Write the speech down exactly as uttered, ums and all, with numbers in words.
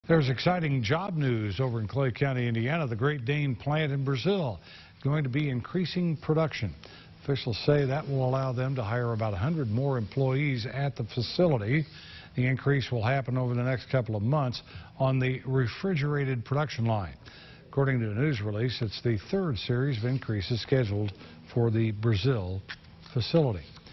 There's exciting job news over in Clay County, Indiana. The Great Dane plant in Brazil going to be increasing production. Officials say that will allow them to hire about one hundred more employees at the facility. The increase will happen over the next couple of months on the refrigerated production line. According to a news release, it's the third series of increases scheduled for the Brazil facility.